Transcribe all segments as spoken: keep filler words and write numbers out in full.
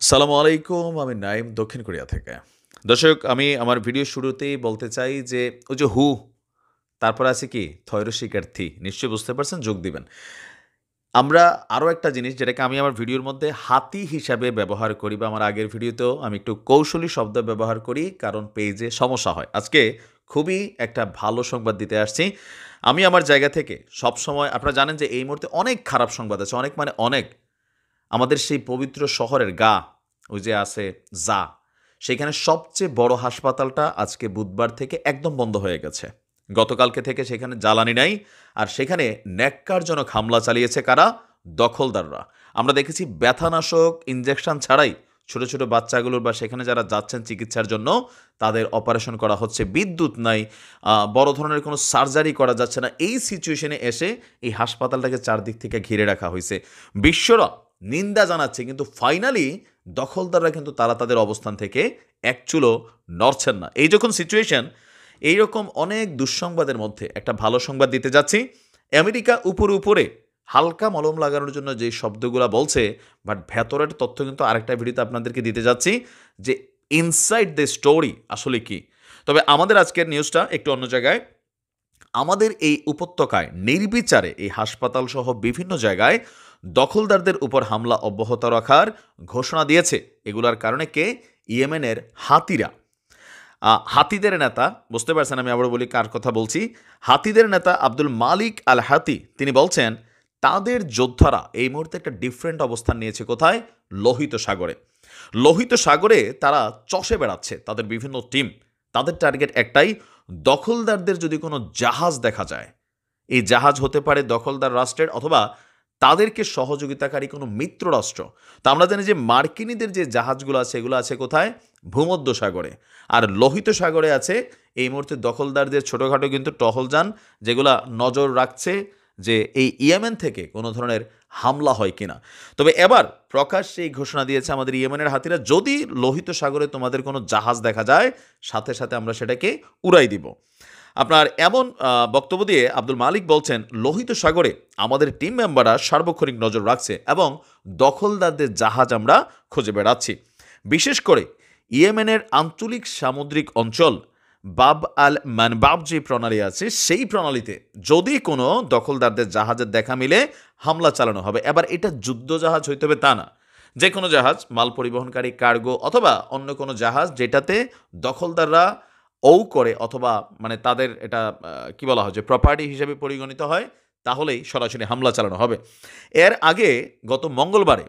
সালামু আলাইকুম। আমি নাইম দক্ষিণ কোরিয়া থেকে। দর্শক আমি আমার ভিডিও শুরুতেই বলতে চাই যে ওই যে হু, তারপর আছে কি থৈর শিকার্থী। নিশ্চয়ই বুঝতে পারছেন, যোগ দিবেন। আমরা আরো একটা জিনিস যেটাকে আমি আমার ভিডিওর মধ্যে হাতি হিসাবে ব্যবহার করি বা আমার আগের ভিডিওতেও আমি একটু কৌশলী শব্দ ব্যবহার করি কারণ পেজে সমস্যা হয়। আজকে খুবই একটা ভালো সংবাদ দিতে আসছি। আমি আমার জায়গা থেকে সবসময় আপনারা জানেন যে এই মুহূর্তে অনেক খারাপ সংবাদ আছে। অনেক মানে অনেক। আমাদের সেই পবিত্র শহরের গা, ওই যে আছে যা, সেখানে সবচেয়ে বড় হাসপাতালটা আজকে বুধবার থেকে একদম বন্ধ হয়ে গেছে। গতকালকে থেকে সেখানে জ্বালানি নাই। আর সেখানে ন্যাক্কারজনক হামলা চালিয়েছে কারা? দখলদাররা। আমরা দেখেছি ব্যথানাশক ইনজেকশন ছাড়াই ছোট ছোট বাচ্চাগুলোর বা সেখানে যারা যাচ্ছেন চিকিৎসার জন্য তাদের অপারেশন করা হচ্ছে। বিদ্যুৎ নাই, আহ, বড় ধরনের কোনো সার্জারি করা যাচ্ছে না। এই সিচুয়েশনে এসে এই হাসপাতালটাকে চারদিক থেকে ঘিরে রাখা হয়েছে। বিশ্বরা নিন্দা জানাচ্ছে, কিন্তু ফাইনালি দখলদাররা কিন্তু তারা তাদের অবস্থান থেকে এক চুলো নড়ছেন না। এই যখন সিচুয়েশন, এইরকম অনেক দুঃসংবাদের মধ্যে একটা ভালো সংবাদ দিতে যাচ্ছি। আমেরিকা উপরে উপরে হালকা মলম লাগানোর জন্য যে শব্দগুলো বলছে, বাট ভেতরের তথ্য কিন্তু আরেকটা ভিডিওতে আপনাদেরকে দিতে যাচ্ছি যে ইনসাইড দ্য স্টোরি আসলে কি। তবে আমাদের আজকের নিউজটা একটু অন্য জায়গায়। আমাদের এই উপত্যকায় নির্বিচারে এই হাসপাতাল সহ বিভিন্ন জায়গায় দখলদারদের উপর হামলা অব্যাহত রাখার ঘোষণা দিয়েছে। এগুলার কারণে কে? ইয়েমেনের হাতিরা। আহ, হাতিদের নেতা, বুঝতে পারছেন আমি আবার বলি কার কথা বলছি। হাতিদের নেতা আব্দুল মালিক আল হাতি তিনি বলছেন তাদের যোদ্ধারা এই মুহূর্তে একটা ডিফারেন্ট অবস্থান নিয়েছে। কোথায়? লোহিত সাগরে। লোহিত সাগরে তারা চষে বেড়াচ্ছে তাদের বিভিন্ন টিম। তাদের টার্গেট একটাই, দখলদারদের যদি কোনো জাহাজ দেখা যায়, এই জাহাজ হতে পারে দখলদার রাষ্ট্রের অথবা তাদেরকে সহযোগিতাকারী কোনো মিত্র রাষ্ট্র। তা আমরা জানি যে মার্কিনীদের যে জাহাজগুলো আছে এগুলো আছে কোথায়? ভূমধ্য সাগরে। আর লোহিত সাগরে আছে এই মুহূর্তে দখলদারদের ছোটোখাটো কিন্তু টহলযান, যেগুলা নজর রাখছে যে এই ইয়েমেন থেকে কোনো ধরনের হামলা হয় কিনা। তবে এবার প্রকাশ্যে এই ঘোষণা দিয়েছে আমাদের ইয়েমেনের হাতিরা, যদি লোহিত সাগরে তোমাদের কোনো জাহাজ দেখা যায় সাথে সাথে আমরা সেটাকে উড়াই দিব। আপনার এমন আহ, বক্তব্য দিয়ে আব্দুল মালিক বলছেন লোহিত সাগরে আমাদের টিম মেম্বাররা সার্বক্ষণিক নজর রাখছে এবং দখলদারদের জাহাজ আমরা খুঁজে বেড়াচ্ছি। বিশেষ করে ইয়েমেনের আঞ্চলিক সামুদ্রিক অঞ্চল বাব আল মানবাব যে প্রণালী আছে সেই প্রণালীতে যদি কোনো দখলদারদের জাহাজের দেখা মিলে হামলা চালানো হবে। এবার এটা যুদ্ধ জাহাজ হইতে হবে তা না, যে কোনো জাহাজ, মাল পরিবহনকারী, কার্গো অথবা অন্য কোনো জাহাজ যেটাতে দখলদাররা ও করে অথবা মানে তাদের এটা আহ, কি বলা হয় যে প্রপার্টি হিসেবে পরিগণিত হয়, তাহলেই সরাসরি হামলা চালানো হবে। এর আগে গত মঙ্গলবারে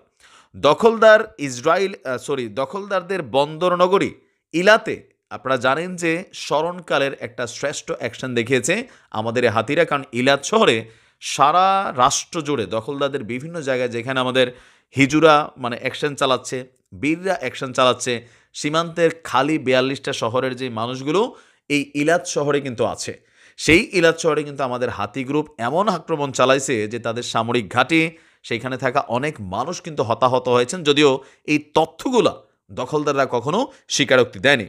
দখলদার ইসরায়েল সরি দখলদারদের বন্দর নগরী ইলাতে আপনারা জানেন যে স্মরণকালের একটা শ্রেষ্ঠ অ্যাকশন দেখিয়েছে আমাদের এই হাতিরা। কারণ ইলাত শহরে সারা রাষ্ট্র জুড়ে দখলদারদের বিভিন্ন জায়গায় যেখানে আমাদের হিজুরা মানে অ্যাকশন চালাচ্ছে, বীররা অ্যাকশন চালাচ্ছে, সীমান্তের খালি বিয়াল্লিশটা শহরের যে মানুষগুলো এই ইলাত শহরে কিন্তু আছে। সেই ইলাত শহরে কিন্তু আমাদের হাতি গ্রুপ এমন আক্রমণ চালাইছে যে তাদের সামরিক ঘাঁটি, সেইখানে থাকা অনেক মানুষ কিন্তু হতাহত হয়েছেন, যদিও এই তথ্যগুলা দখলদাররা কখনো স্বীকারোক্তি দেয়নি।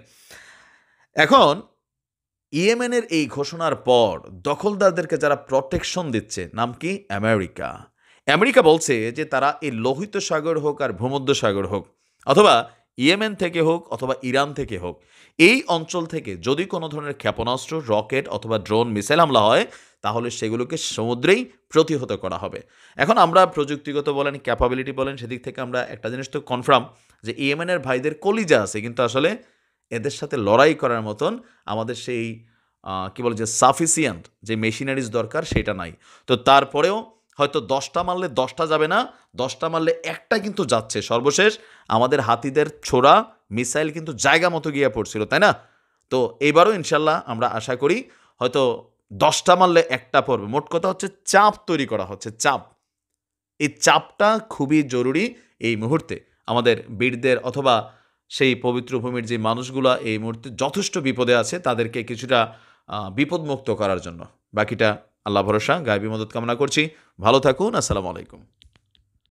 এখন ইয়েমেনের এই ঘোষণার পর দখলদারদেরকে যারা প্রটেকশন দিচ্ছে, নাম কি? আমেরিকা। আমেরিকা বলছে যে তারা এই লোহিত সাগর হোক আর ভূমধ্য সাগর হোক অথবা ইয়েমেন থেকে হোক অথবা ইরান থেকে হোক, এই অঞ্চল থেকে যদি কোনো ধরনের ক্ষেপণাস্ত্র, রকেট অথবা ড্রোন, মিসাইল হামলা হয় তাহলে সেগুলোকে সমুদ্রেই প্রতিহত করা হবে। এখন আমরা প্রযুক্তিগত বলেন, ক্যাপাবিলিটি বলেন, সেদিক থেকে আমরা একটা জিনিস তো কনফার্ম যে ইয়েমেনের ভাইদের কলিজা আছে, কিন্তু আসলে এদের সাথে লড়াই করার মতন আমাদের সেই আহ, কি বলে যে সাফিসিয়েন্ট যে মেশিনারিজ দরকার সেটা নাই। তো তারপরেও হয়তো দশটা মারলে দশটা যাবে না, দশটা মারলে একটা কিন্তু যাচ্ছে। সর্বশেষ আমাদের হাতিদের ছোড়া মিসাইল কিন্তু জায়গা মতো গিয়ে পড়ছিল, তাই না? তো এবারও ইনশাল্লাহ আমরা আশা করি হয়তো দশটা মারলে একটা পড়বে। মোট কথা হচ্ছে চাপ তৈরি করা হচ্ছে, চাপ। এই চাপটা খুবই জরুরি এই মুহূর্তে আমাদের বীরদের অথবা সেই পবিত্র ভূমির যে মানুষগুলা এই মুহূর্তে যথেষ্ট বিপদে আছে তাদেরকে কিছুটা আহ, বিপদমুক্ত করার জন্য। বাকিটা আল্লাহ ভরসা, গায়বী মদত কামনা করছি। ভালো থাকুন। আসসালামু আলাইকুম।